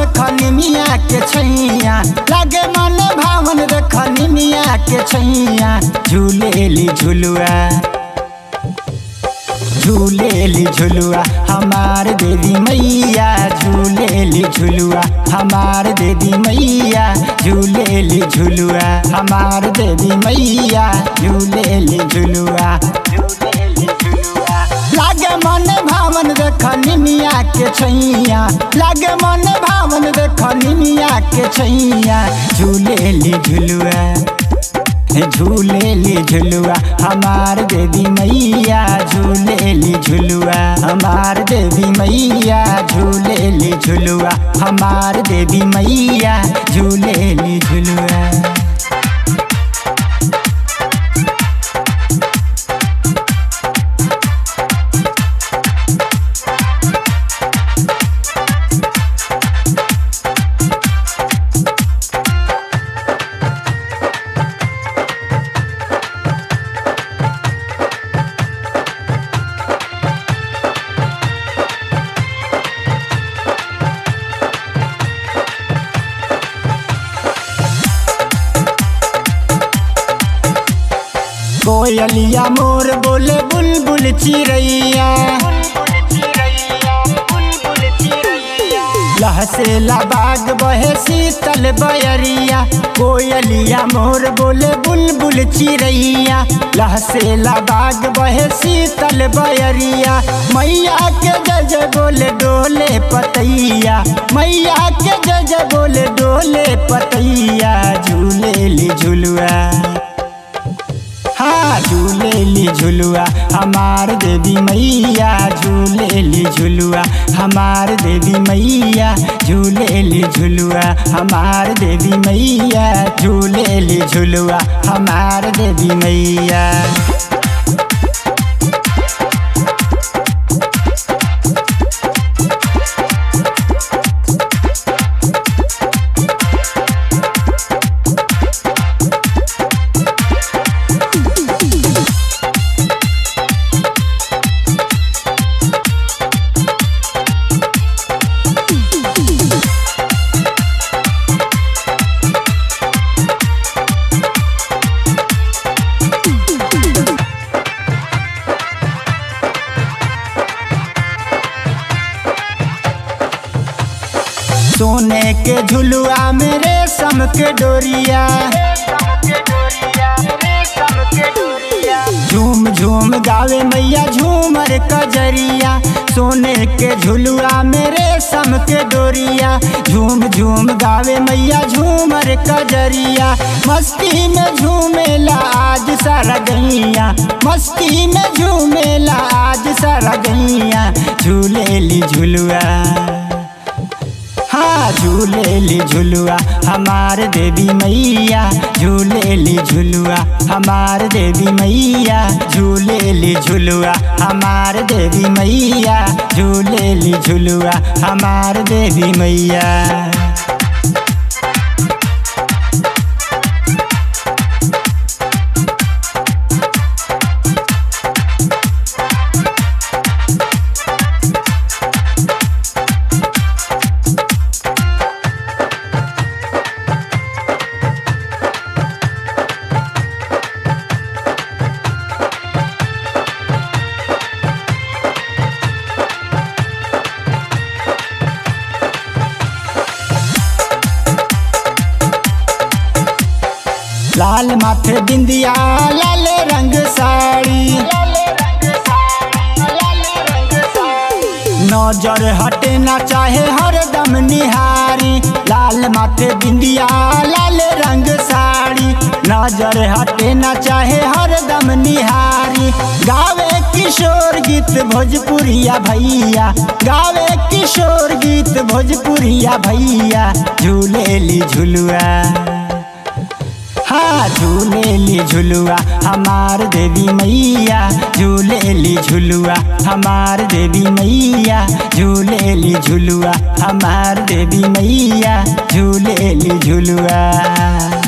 देखनी मिया के छैया, लागे मन भावन देखनी मिया के छैया। झूलेली झुलुआ झूलेली झुलुआ हमार देवी मैया, झूलेली झुलुआ हमार देवी मैया, झूलेली झुलुआ हमार देवी मैया, झूलेली झुलुआ। लागे मन भावन देखनी मिया के छैया, लागे मन भावन देखनी मिया के छैया। झूलेली झुलुआ झूलेली झुलुआ हमार देवी मैया, झूलेली झुलुआ हमार देवी मैया, झूलेली झुलुआ हमार देवी मैया, झूलेली झुलुआ। कोयलिया मोर बोले बुलबुल चिरैया, लहसेला बाग बहे शीतल बयरिया। कोयलिया मोर बोले बुलबुल चिरैया, लहसेला बाग बहे शीतल बयरिया। मैया के जय जय बोले डोले पतैया, मैया के जय जय बोले डोले पतैया। झूलेली झुलुआ हाँ झूलेली झुलुआ हमार देवी मैया, झूलेली झुलुआ हमार देवी मैया, झूलेली झुलुआ हमार देवी मैया, झूलेली झुलुआ हमार देवी मैया। सोने के झुलुआ में रेशम के डोरिया, झूम झूम गावे मैया झूमर कजरिया। सोने के झुलुआ में रेशम के डोरिया, झूम झूम गावे मैया झूमर कजरिया। मस्ती में झूमेला आज सारा गैया, मस्ती में झूमेला आज सारा गैया। झूलेली झुलुआ हाँ झूलेली झुलुआ हमार देवी मैया, झूलेली झुलुआ हमार देवी मैया, झूलेली झुलुआ हमार देवी मैया, झूलेली झुलुआ हमार देवी मैया। लाल माथे बिंदिया लाल रंग साड़ी, नजर हटे ना चाहे हरदम निहारी। लाल माथे बिंदिया लाल रंग साड़ी, नजर हटे ना चाहे हरदम निहारी। गावे किशोर गीत भोजपुरिया भैया, गावे किशोर गीत भोजपुरिया भैया। झूलेली झुलुआ हाँ झूलेली झुलुआ हमार देवी मैया, झूलेली झुलुआ हमार देवी मैया, झूलेली झुलुआ हमार देवी मैया, झूलेली झुलुआ।